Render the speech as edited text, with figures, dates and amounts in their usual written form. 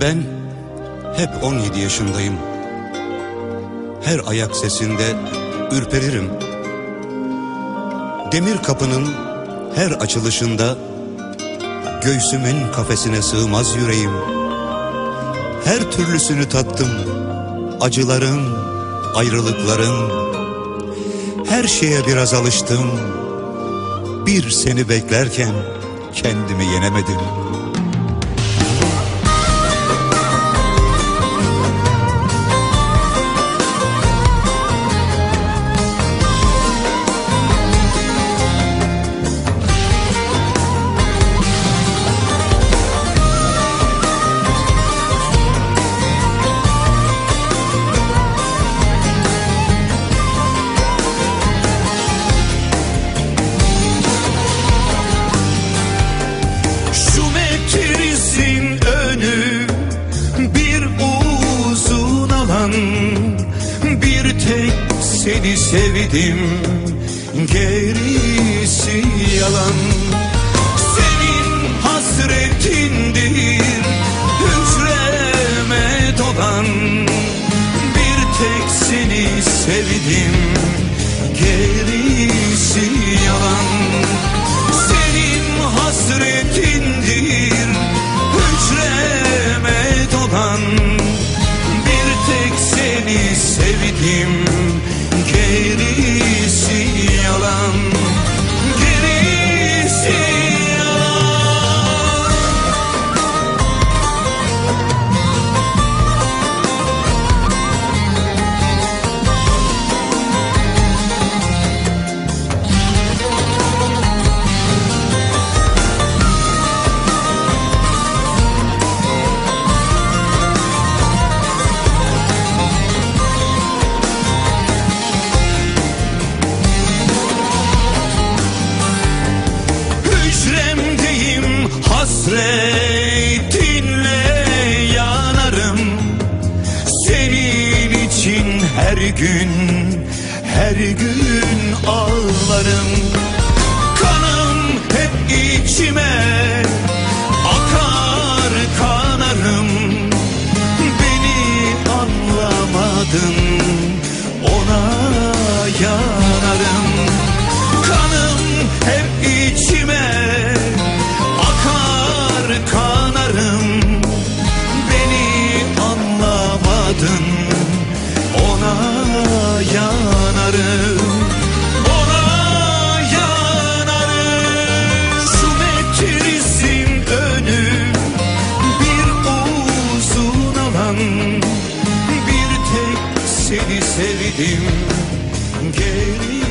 Ben hep 17 yaşındayım. Her ayak sesinde ürperirim. Demir kapının her açılışında göğsümün kafesine sığmaz yüreğim. Her türlüsünü tattım, acıların, ayrılıkların. Her şeye biraz alıştım. Bir seni beklerken kendimi yenemedim. Bir tek seni sevdim, gerisi yalan. Senin hasretindir hücreme dolan. Bir tek seni sevdim, gerisi yalan. Senin hasretindir hücreme dolan. Seni sevdim, gerisi yalan, gerisi yalan. Hasretinle yanarım. Senin için her gün ağlarım. Kanım hep içime akar, kanarım. Beni anlamadın, ona yanarım. Kanım hep içime kanarım, beni anlamadın, ona yanarım, ona yanarım. Şu metrizin önü bir uzun alan. Bir tek seni sevdim, geri